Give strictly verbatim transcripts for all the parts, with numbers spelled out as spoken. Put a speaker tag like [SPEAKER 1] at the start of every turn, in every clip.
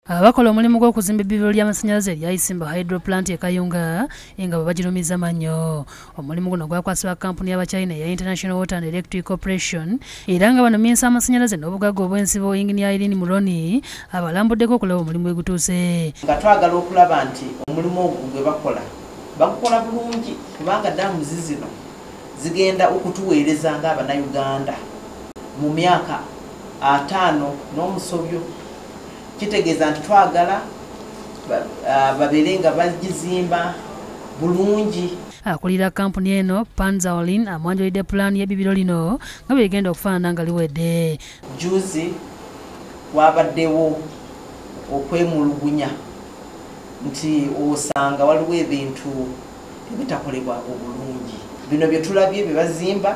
[SPEAKER 1] Abakola omulimu gw'okuzimba ebbibiro ly'amasannyalaze erya Isimba Hydro Plant e Kayunga nga babagirumiza mannyo. Omulimu guno gwakwasibwa kampuni y'Abachina ya International Water and Electric Corporation era nga bano Minisita Amasannyalaze n'obugagga obw'ensibo Engineer Minisita Muloni abalambuddeko okulaba omulimu bwe gutuuse.
[SPEAKER 2] Nga twagala okulaba nti omulimu ogwo gwe bakola bagukola bulungi kubanga ddaamu zino zigenda okutuweereza ng'Abannayuganda mu myaka ataano n'omusobyo. Kitegeeza nti twagala babeere nga bagizimba bulungi.
[SPEAKER 1] Akulira kampuni eno Panzolin amwanjulidde pulaani y'ebbibiro lino nga bwe ligenda okufaanana nga liwedde.
[SPEAKER 2] Juzi wabaddewo okwemulugunya nti osanga waliwo ebintu ebitakolebwa obulungi. Bino bye tulabye bye bazimba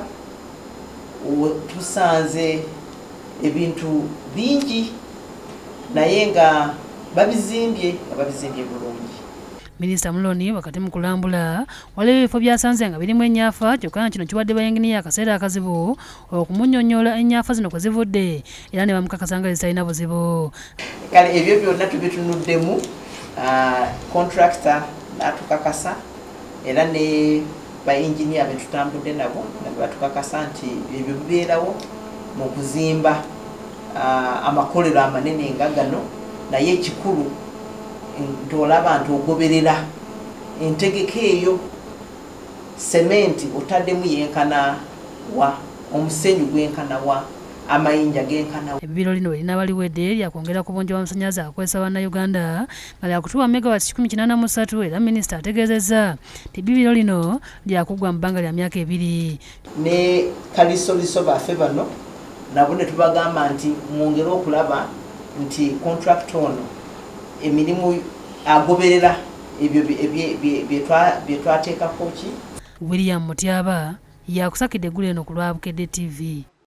[SPEAKER 2] tusanze ebintu bingi naye nga babizimbye nga babizimbye bulungi.
[SPEAKER 1] Minisita Muloni wakati mu kulambula waliwo ebifo byasanze nga birimu ennyafa kyokka kino kibadde bayinginiya akaseera akazibu okumunnyonnyola ennyafa zino kwe zivudde era ne bamukakasa nga zitalina buzibu.
[SPEAKER 2] Kale ebyo byonna tubitunuddemu, contractor n'atukakasa era ne bayinginiya be tutambudde nabo nga batukakasa nti ebyo bibeerawo mu kuzimba amakolero amanene nga gano, naye ekikulu nti olaba nti ogoberera entegeka eyo, sementi otaddemu yenkana wa, omusenyu gwenkana wa, amayinja genkana wa.
[SPEAKER 1] Ebbibiro lino lirina liwedde lyakwongera ku bungi bw'amasannyalaze akozesa Bannayuganda nga lyakutuwa megawatts kikumi kinaana mu ssatu era minisita ategeezezza nti ebbibiro lino lyakuggwa mu bbanga lya myaka ebiri.
[SPEAKER 2] Ne kalisoliso baffe bano nabo ne tubagamba nti mwongere okulaba nti contract ono emirimu agoberera ebyo bye twateekako ki.
[SPEAKER 1] William Mutyaba yakusakidde eggulu eno ku lwa Bukedde T V.